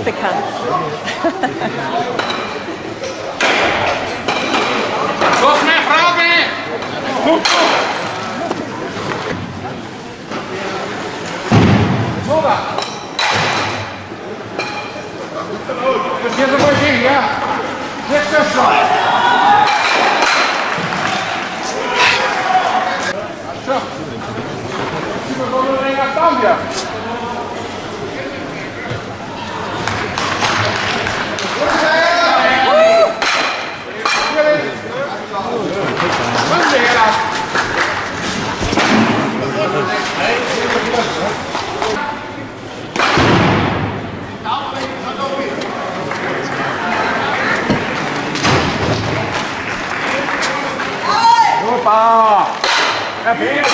ist bekannt. Los mehr Frage! Soda! Das geht so weit hin, ja? Jetzt das schon! So. Wir wollen den nach Zambia. Super! Perfekt!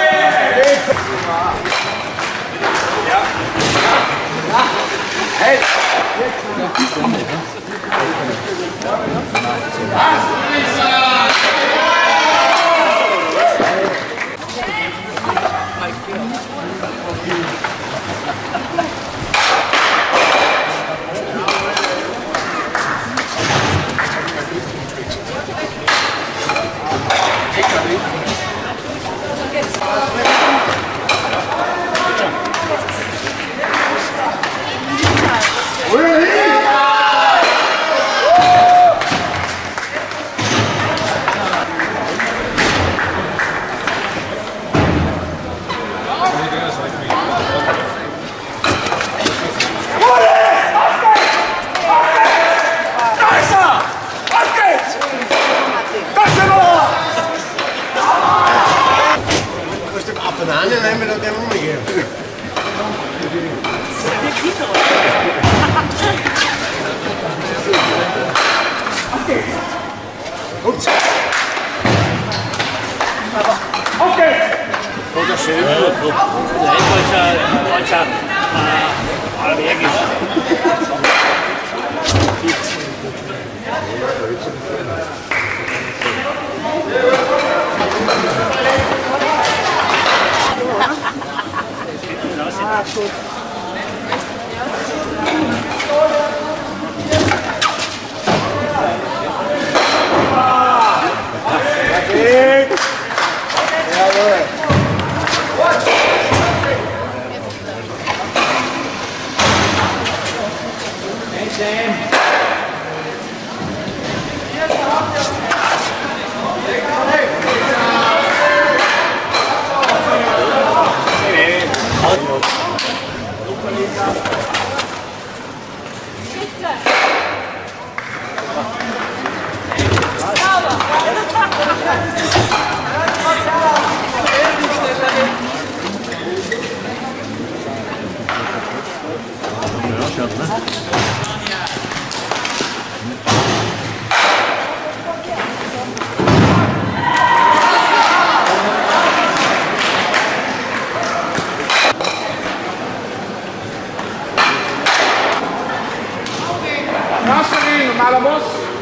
Ja! Hey! Banane nehmen wir da dem umgehen. Ups. Okay. Oder schön. Der Deutscher allergisch. Gut. Malamos.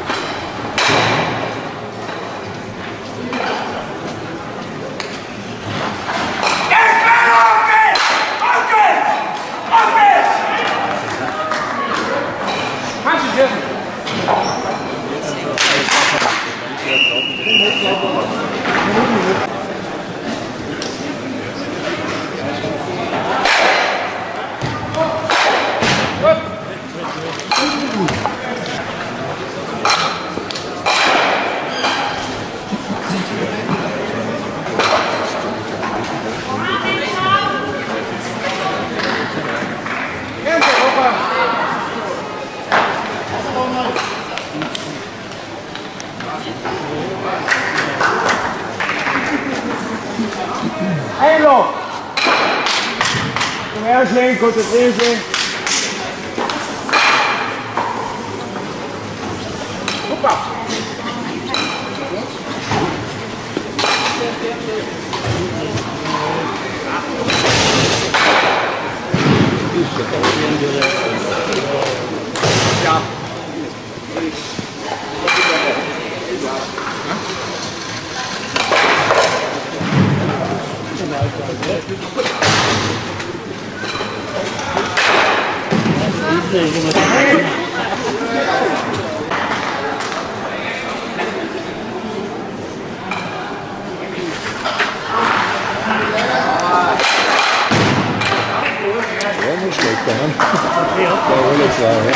Hello! Kom ergens heen, concentreer je. Hoppa! Ja. Ja, nicht schlecht, ja. Der Rolex war, ja.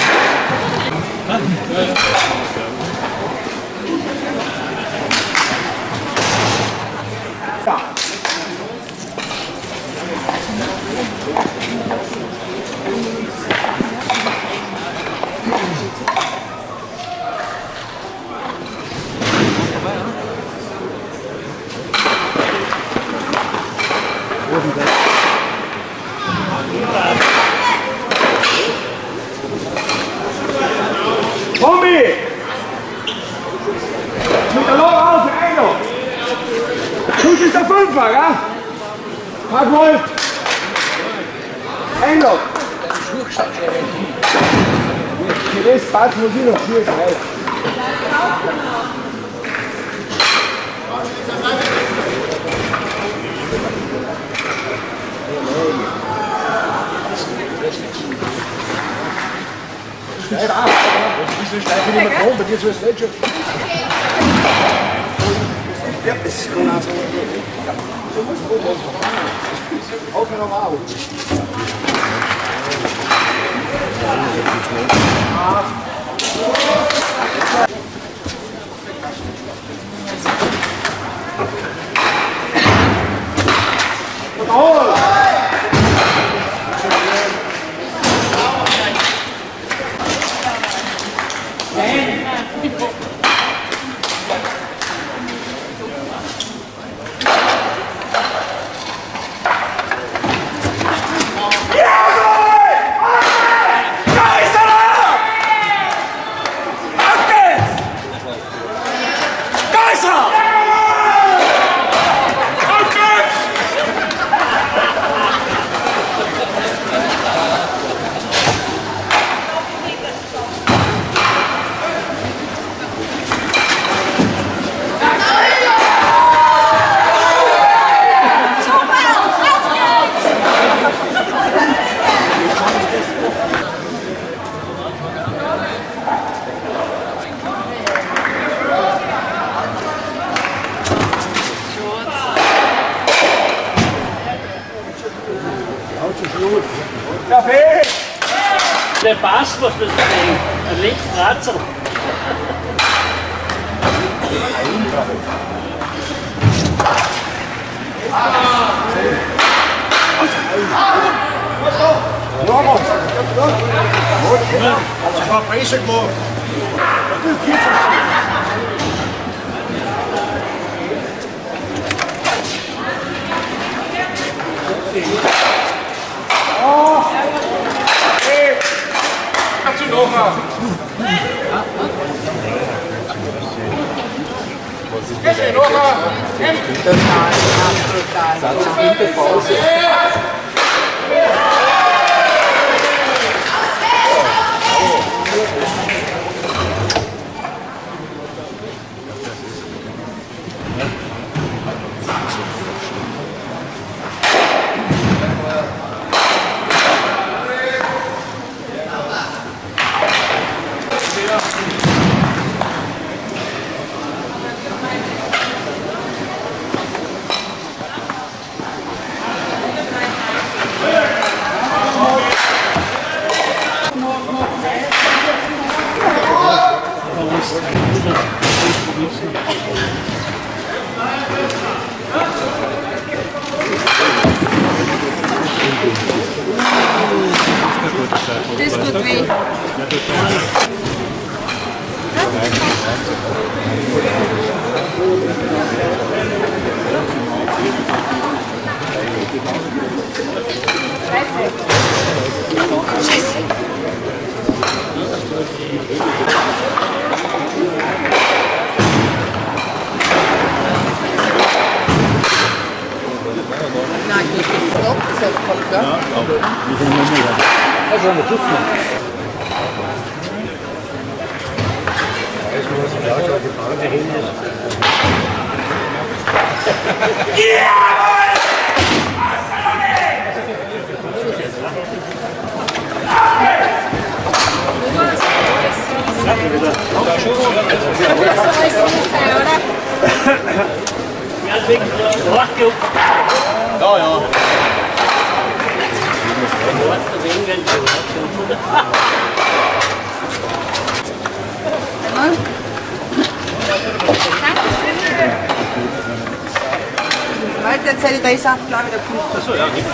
Kombi! Mit der Lore aus, der Engel! Fuß ist der Fünfer, ja? Hat Wolf! Engel! Gewiss, Pass muss ich noch viel sein. Wieso steigt nicht mehr rum? Bei dir so ist es nicht schon. Ja, das ist genau so. Du musst aufhören am Abend. Kaffee! Der Pass, was das ist, ein Linksratzer. Das war besser gemacht. Kannst du noch mal? Geht ihr noch mal? Das tut weh. Scheiße. Nein, ich bin doch gesagt, gell? Ja, wir sind noch nicht. Also, wir dürfen. Ja, det er godt gjort. Ja, ja. Weil der Zelle da ist Saftlager der Kuchen. Achso, ja, nicht.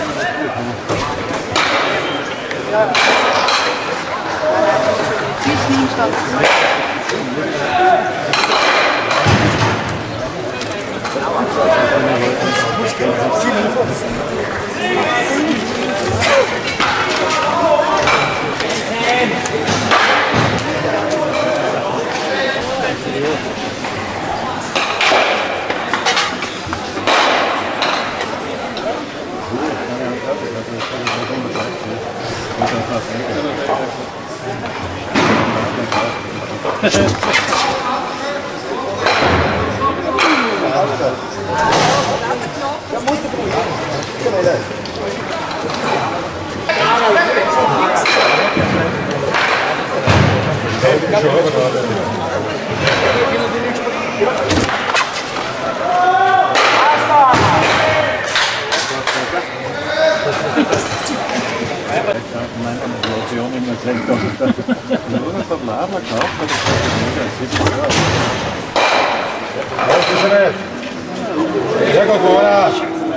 Ja, godt våre.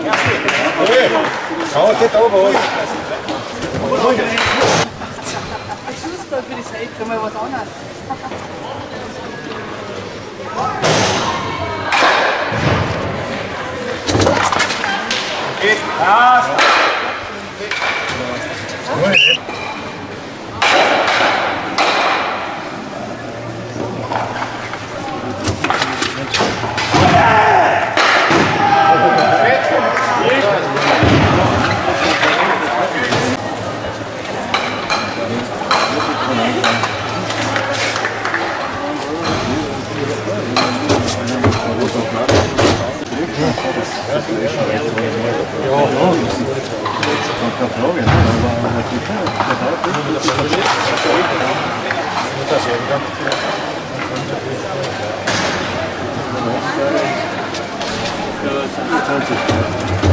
Ja, det er over. Ich synes godt, fordi det sagde, det må jo være dårligt. Ja,